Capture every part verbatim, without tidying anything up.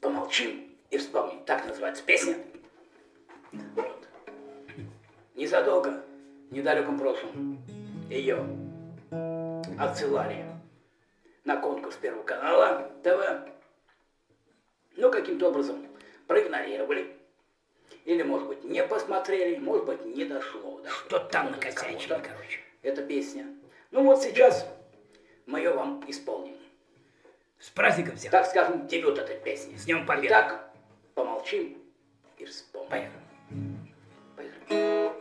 помолчим и вспомним. Так называется песня. Вот. Незадолго, в недалеком прошлом, ее отсылали на конкурс Первого канала ТВ. Ну, каким-то образом проигнорировали. Или, может быть, не посмотрели, может быть, не дошло. Да, что там накосячили, короче. Эта песня. Ну, вот сейчас мы ее вам исполним. С праздником всех. Так скажем, дебют этой песни. С Днем Победы. Итак, помолчим и вспомним. Поехали. Поехали.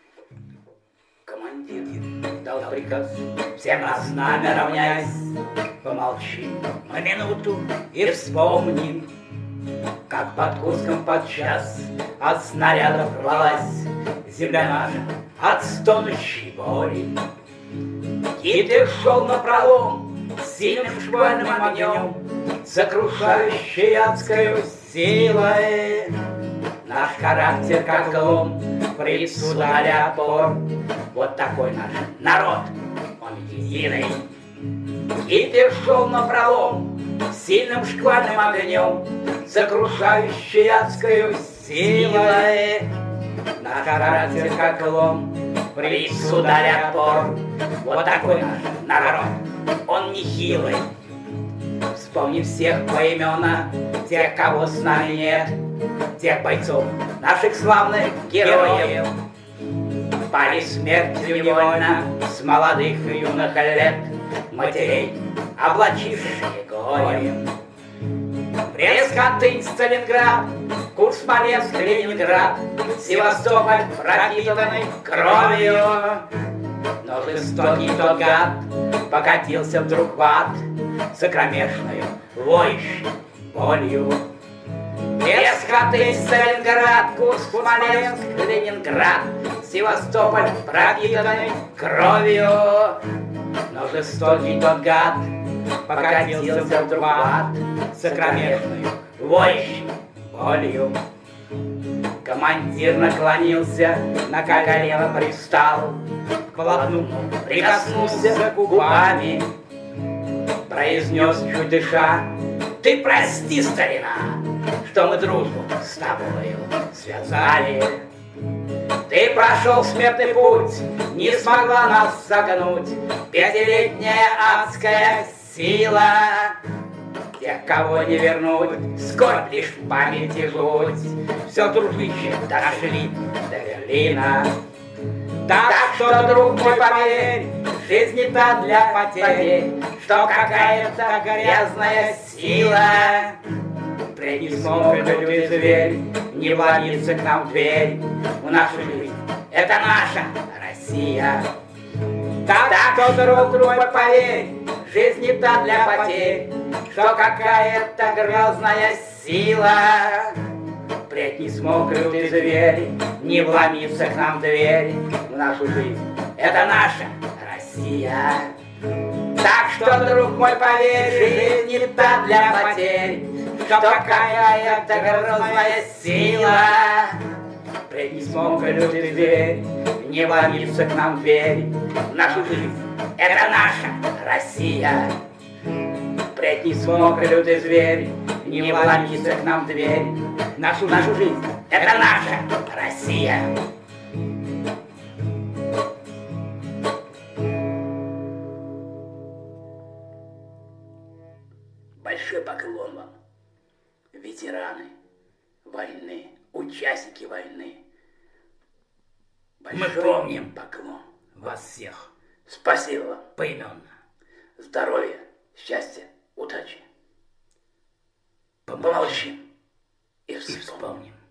Командир дал приказ: всем на знамя равняйсь. Помолчим на минуту и вспомним, как под Курском подчас от снарядов рвалась земля наша от стонущей боли. Гитлер шел напролом с сильным шквальным огнем, сокрушающей адскою силой. Наш характер как лом, присудали отпор. Вот такой наш народ, он единый. Гитлер шел напролом с сильным шквальным огнем, сокрушающей адскою силой. Наш характер как лом, присудали отпор. Вот такой наш народ, он нехилый. Вспомни всех поименно, тех, кого с нами нет, тех бойцов, наших славных героев. Пали смертью невольно с молодых и юных лет, матерей, облачившие горем. Брест, Хатынь, Сталинград, Курск, Смоленск, Ленинград, Севастополь, пропитанный кровью. Но жестокий тот гад покатился вдруг в ад с кромешною воющей болью. Брест, Хатынь, Сталинград, Курск, Смоленск, Ленинград, Севастополь, пропитанный кровью. Но жестокий тот гад покатился вдруг в ад с кромешною воющей болью. Командир наклонился, на колено пристал, к полотну прикоснулся губами, произнес, чуть дыша: ты прости, старина, что мы дружбу с тобою связали. Ты прошел смертный путь, не смогла нас согнуть пятилетняя адская сила. Тех, кого не вернуть, скорбь лишь в памяти жуть. Все дружище дошли до Берлина. Так что, друг мой, поверь, жизнь не та для потерь, что какая-то грязная сила впредь не смог лютый зверь не вломиться к нам в дверь. В нашу жизнь это наша Россия. Так что, друг мой, поверь, жизнь не та для потерь, что какая-то грозная сила впредь не смог лютый зверь не вломиться к нам в дверь. В нашу жизнь это наша Россия. Так что, друг мой, поверь, жизнь не та для потерь, что какая-то грозная сила впредь не смог лютый зверь не вломиться к нам в дверь. В нашу жизнь это наша Россия. Впредь не смог лютый зверь не вломиться к нам в дверь. Нашу, нашу жизнь это наша Россия. Большой поклон вам, ветераны войны, участники войны. Мы помним поклон вас всех. Спасибо вам. Поименно. Здоровья, счастья, удачи. Помолчим и вспомним.